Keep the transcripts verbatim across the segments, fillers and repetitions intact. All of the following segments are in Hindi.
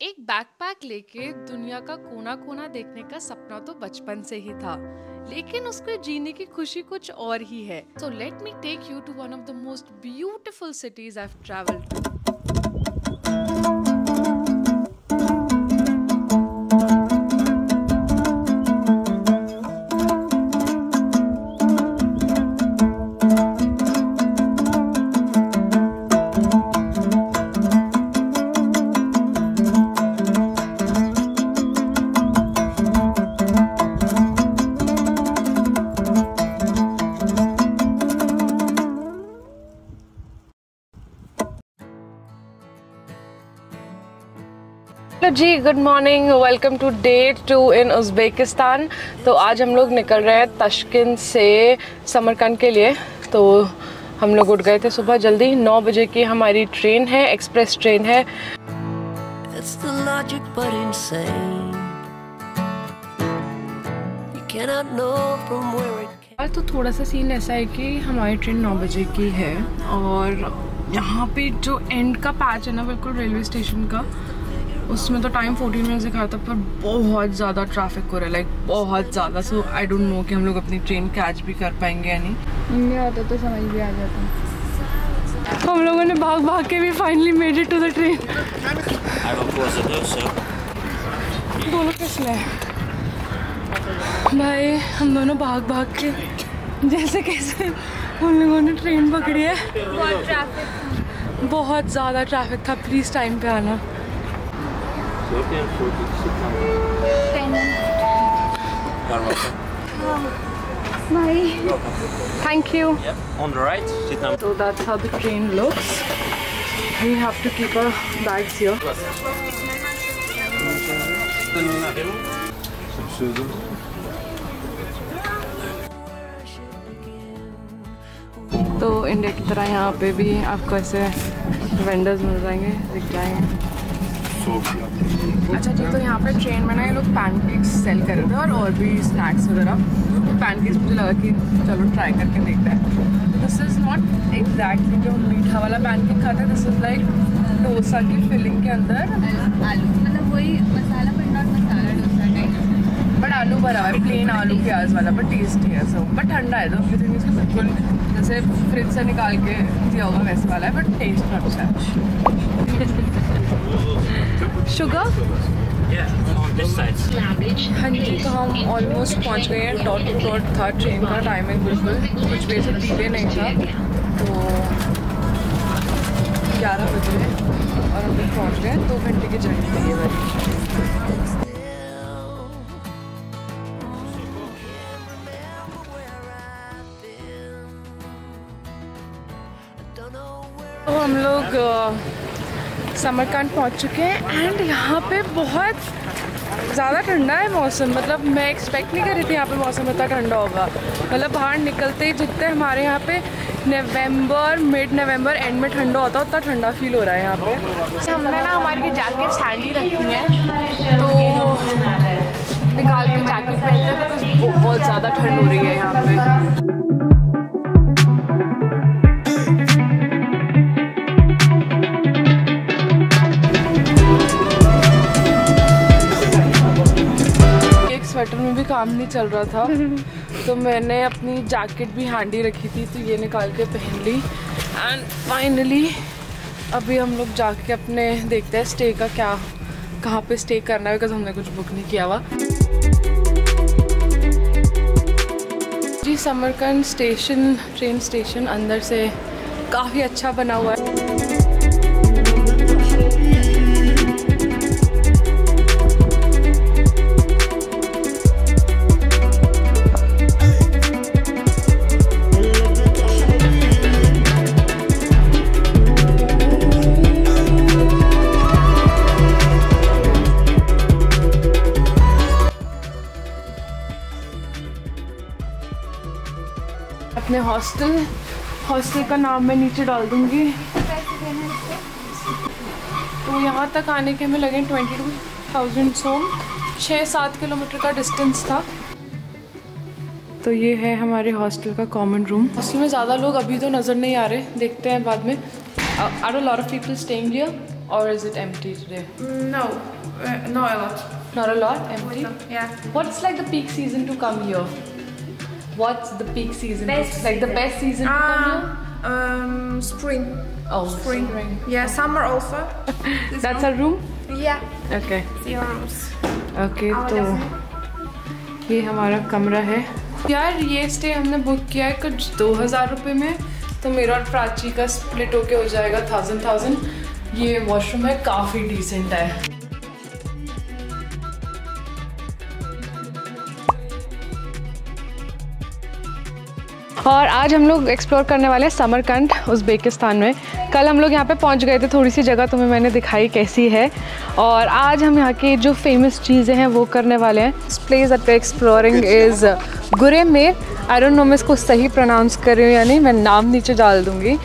एक बैकपैक लेके दुनिया का कोना कोना देखने का सपना तो बचपन से ही था, लेकिन उसको जीने की खुशी कुछ और ही है। So let me take you to one of the most beautiful cities I have travelled to. जी good morning, welcome to day two in Uzbekistan. तो आज हम लोग निकल रहे हैं ताशकंद से समरकंद के लिए। तो हम लोग उठ गए थे सुबह जल्दी, नौ बजे की हमारी ट्रेन है, एक्सप्रेस ट्रेन है। आज तो थोड़ा सा सीन ऐसा है कि हमारी ट्रेन नौ बजे की है और यहाँ पे जो एंड का पैच है ना, बिल्कुल रेलवे स्टेशन का, उसमें तो टाइम फोर्टीन मिनट्स दिखा था, पर बहुत ज़्यादा ट्रैफिक हो रहा है, लाइक बहुत ज़्यादा। सो आई डोंट नो कि हम लोग अपनी ट्रेन कैच भी कर पाएंगे या नहीं। इंडिया आता तो समझ भी आ जाता। हम लोगों ने भाग भाग के भी finally made it to the train. दोनों किसने भाई, हम दोनों भाग भाग के जैसे कैसे उन लोगों ने ट्रेन पकड़ी है। बहुत ट्रैफिक, बहुत ज़्यादा ट्रैफिक था। प्लीज़ टाइम पे आना। Thank you. Yep, on the right, sit down. So that's how the train looks. We have to keep our bags here. तो इंडिया की तरह यहाँ पे भी आपको ऐसे वेंडर्स मिल जाएंगे, दिख जाएंगे। अच्छा जी, तो यहाँ पे ट्रेन में ना ये लोग पैनकेक्स सेल कर रहे थे और और भी स्नैक्स वगैरह। तो पैनकेक्स मुझे लगा कि चलो ट्राई करके देखते हैं। दिस इज़ नॉट एग्जैक्टली जो मीठा वाला पैनकेक खाते हैं, दिस इज़ लाइक डोसा की फिलिंग के अंदर आलू, मतलब वही मसाला पर not masala dosa type, but आलू भरा हुआ है, प्लेन आलू प्याज वाला, बट टेस्टी है सब। बट ठंडा है, तो एवरीथिंग इसको बिल्कुल जैसे फ्रिज से निकाल के दिया होगा वैसे वाला है, बट टेस्ट में अच्छा है। शुगर हाँ जी, तो हम ऑलमोस्ट पहुंच गए हैं। डॉट टू डॉट था ट्रेन का टाइमिंग, बिल्कुल कुछ भी ऐसे डिले नहीं था। तो ग्यारह बजे और हम लोग पहुँच गए। दो घंटे की जर्नी थी ये वाली। तो हम लोग समरकंद पहुंच चुके हैं एंड यहाँ पे बहुत ज़्यादा ठंडा है मौसम। मतलब मैं एक्सपेक्ट नहीं कर रही थी यहाँ पे मौसम इतना ठंडा होगा। मतलब बाहर निकलते ही जितने हमारे यहाँ पे नवंबर मिड नवंबर एंड में ठंडा होता है, उतना ठंडा फील हो रहा है यहाँ पे। हमने ना हमारी जैकेट सैंडी रखी है, तो निकाल के जैकेट पहनते हैं, तो बहुत ज़्यादा ठंड हो रही है यहाँ पे। स्वेटर में भी काम नहीं चल रहा था, तो मैंने अपनी जैकेट भी हैंडी रखी थी, तो ये निकाल के पहन ली। एंड फाइनली अभी हम लोग जाके अपने देखते हैं स्टे का क्या, कहाँ पे स्टे करना है, बिकॉज हमने कुछ बुक नहीं किया हुआ। जी समरकंद स्टेशन, ट्रेन स्टेशन अंदर से काफ़ी अच्छा बना हुआ है। अपने हॉस्टल हॉस्टल का नाम मैं नीचे डाल दूंगी। तो यहाँ तक आने के हमें लगे ट्वेंटी टू थाउजेंड सो छः सात किलोमीटर का डिस्टेंस था। तो ये है हमारे हॉस्टल का कॉमन रूम। हॉस्टल में ज़्यादा लोग अभी तो नज़र नहीं आ रहे, देखते हैं बाद में। Are a lot of people staying here or is it empty today? No, uh, no a lot. Not a lot, empty. Yeah. What's like the peak season to come here? What's the peak season? Best like the best season to come here? Uh, um, spring. Oh, Spring. spring. Yeah, summer also. This That's our room? Yeah. Okay. See your rooms. Okay, तो ये हमारा कमरा है यार। ये स्टे हमने बुक किया है कुछ दो हज़ार रुपये में, तो मेरा और प्राची का स्प्लिट होके हो जाएगा थाउजेंड थाउजेंड। ये वॉशरूम है, काफ़ी डिसेंट है। और आज हम लोग एक्सप्लोर करने वाले हैं समरकंद, उज़्बेकिस्तान में। कल हम लोग यहाँ पे पहुँच गए थे, थोड़ी सी जगह तुम्हें मैंने दिखाई कैसी है। और आज हम यहाँ की जो फेमस चीज़ें हैं वो करने वाले हैं। This place that we are exploring is Gur-e-Amir. I don't know मैं इसको सही प्रोनाउंस कर रही हूँ या नहीं, मैं नाम नीचे डाल दूँगी।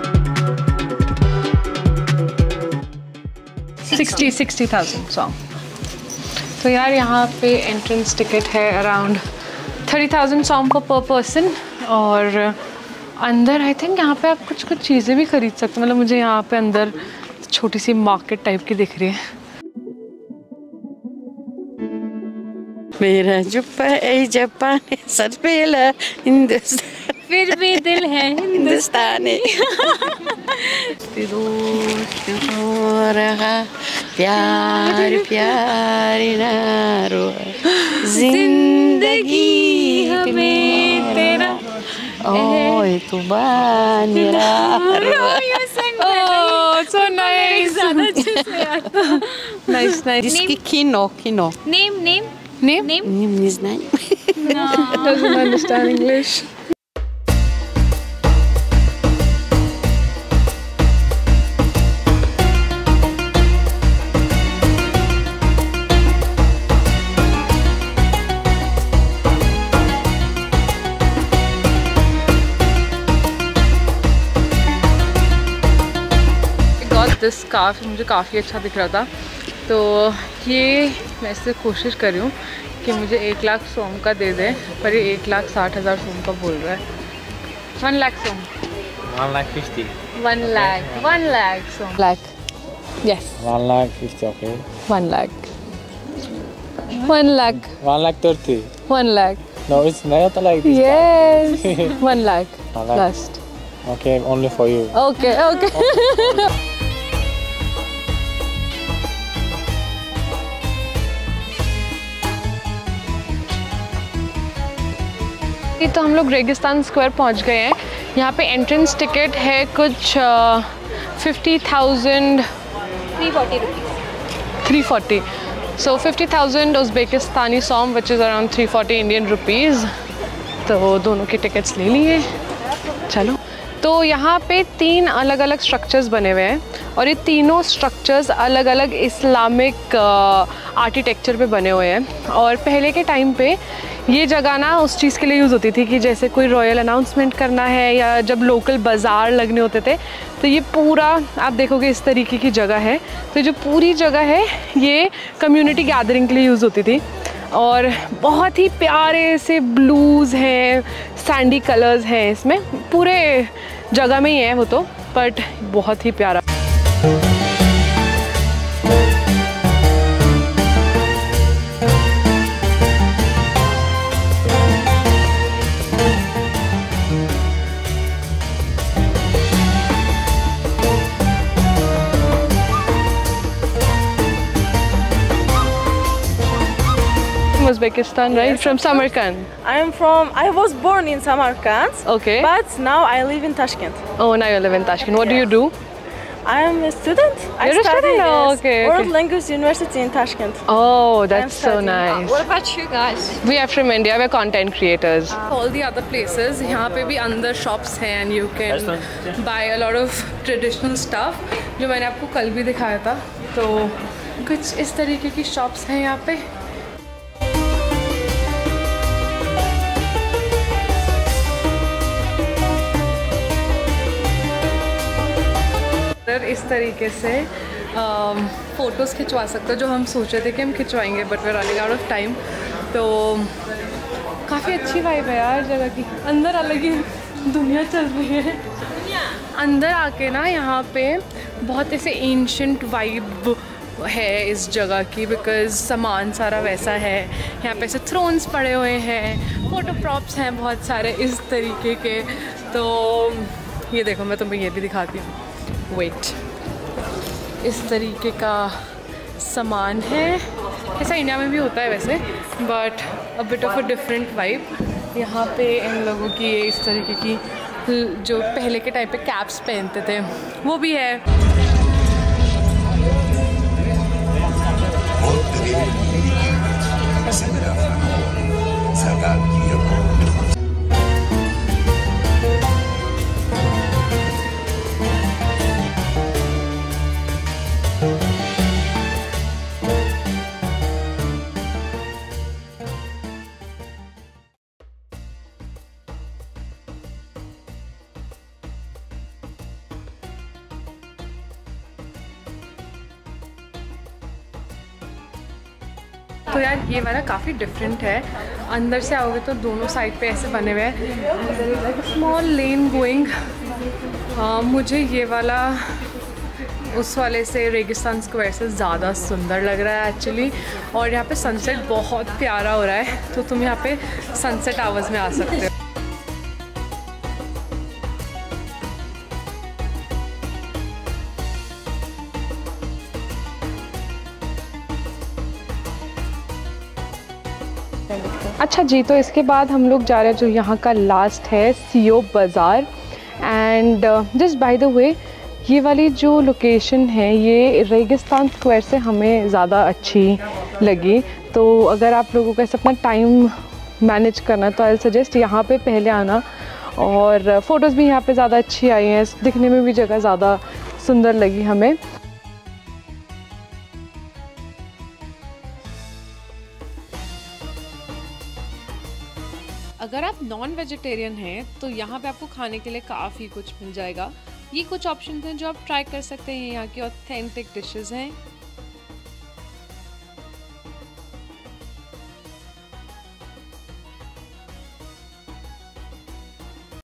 Sixty sixty thousand som. तो यार यहाँ पे एंट्रेंस टिकट है around thirty thousand som per person. और अंदर आई थिंक यहाँ पे आप कुछ कुछ चीज़ें भी खरीद सकते हो। मतलब मुझे यहाँ पे अंदर छोटी सी मार्केट टाइप की दिख रही है। मेरा जुप्पा ए जापान सर पेला हिंदुस्तान फिर भी दिल है हिंदुस्तानी हो रहा प्यार प्यार नारो जिंदगी हमें तेरा ओए तू बानिरा Oh, so nice. Nice, nice. Diski kino kino name name Name? Name name is name Doesn't understand English. This scarf मुझे काफ़ी अच्छा दिख रहा था, तो ये मैं इससे कोशिश कर रही हूँ कि मुझे एक लाख सोम का दे दे, पर ये एक लाख साठ हज़ार सोम का बोल रहा है। One lakh som One lakh fifty. One lakh one lakh som lakh yes One lakh fifty, okay. One lakh one lakh One lakh thirty. One lakh No, it's not like this. Yes one lakh One lakh. Last Okay, only for you. Okay okay. तो हम लोग रेगिस्तान स्क्वायर पहुंच गए हैं। यहाँ पे एंट्रेंस टिकट है कुछ fifty thousand three forty rupees three forty so fifty thousand Uzbekistani som which is around three forty Indian rupees. तो दोनों की टिकट्स ले लिए। चलो, तो यहाँ पे तीन अलग अलग स्ट्रक्चर्स बने हुए हैं और ये तीनों स्ट्रक्चर्स अलग अलग इस्लामिक आर्किटेक्चर पे बने हुए हैं। और पहले के टाइम पे ये जगह ना उस चीज़ के लिए यूज़ होती थी कि जैसे कोई रॉयल अनाउंसमेंट करना है या जब लोकल बाज़ार लगने होते थे, तो ये पूरा आप देखोगे इस तरीके की जगह है। तो जो पूरी जगह है ये कम्युनिटी गैदरिंग के लिए यूज़ होती थी। और बहुत ही प्यारे से ब्लूज़ हैं, सैंडी कलर्स हैं इसमें, पूरे जगह में ही है वो तो, बट बहुत ही प्यारा। Uzbekistan, right? Yes. From Samarkand. I am from, I was born in Samarkand, Okay. but now I live in Tashkent. Oh, now you live in Tashkent. What do you do? I am a student. I You're a study student? Oh, yes, okay, World okay. Language University in Tashkent. Oh, that's so studying. nice. What about you guys? We are from India. We're content creators. All the other places, यहाँ पे भी अंदर shops हैं and you can buy a lot of traditional stuff, जो मैंने आपको कल भी दिखाया था। तो कुछ इस तरीके की shops हैं यहाँ पे। इस तरीके से फ़ोटोज़ खिंचवा सकते हो, जो हम सोचे थे कि हम खिंचवाएंगे, but we running out of time. तो काफ़ी अच्छी वाइब है यार जगह की। अंदर अलग ही दुनिया चल रही है। अंदर आके ना यहाँ पे बहुत ऐसे एंशंट वाइब है इस जगह की, बिकॉज़ सामान सारा वैसा है। यहाँ पे ऐसे थ्रोन्स पड़े हुए हैं, फोटो प्रॉप्स हैं बहुत सारे इस तरीके के। तो ये देखो, मैं तुम्हें ये भी दिखाती हूँ, वेट, इस तरीके का सामान है। ऐसा इंडिया में भी होता है वैसे, but a bit of a different vibe. यहाँ पे इन लोगों की ये इस तरीके की जो पहले के टाइम पे कैप्स पहनते थे वो भी है। तो यार ये वाला काफ़ी डिफरेंट है। अंदर से आओगे तो दोनों साइड पे ऐसे बने हुए हैं, स्मॉल लेन गोइंग। मुझे ये वाला उस वाले से, रेगिस्तान स्क्वायर से ज़्यादा सुंदर लग रहा है एक्चुअली। और यहाँ पे सनसेट बहुत प्यारा हो रहा है, तो तुम यहाँ पे सनसेट आवर्स में आ सकते हो। अच्छा जी, तो इसके बाद हम लोग जा रहे हैं जो यहाँ का लास्ट है, सीओ बाज़ार। And just by the way, ये वाली जो लोकेशन है ये रेगिस्तान स्क्वायर से हमें ज़्यादा अच्छी लगी। तो अगर आप लोगों को ऐसा अपना टाइम मैनेज करना तो आई सजेस्ट यहाँ पे पहले आना। और फ़ोटोज़ भी यहाँ पे ज़्यादा अच्छी आई हैं, दिखने में भी जगह ज़्यादा सुंदर लगी हमें। अगर आप नॉन वेजिटेरियन हैं तो यहाँ पे आपको खाने के लिए काफ़ी कुछ मिल जाएगा। ये कुछ ऑप्शन हैं जो आप ट्राई कर सकते हैं। यहाँ की ऑथेंटिक डिशेस हैं।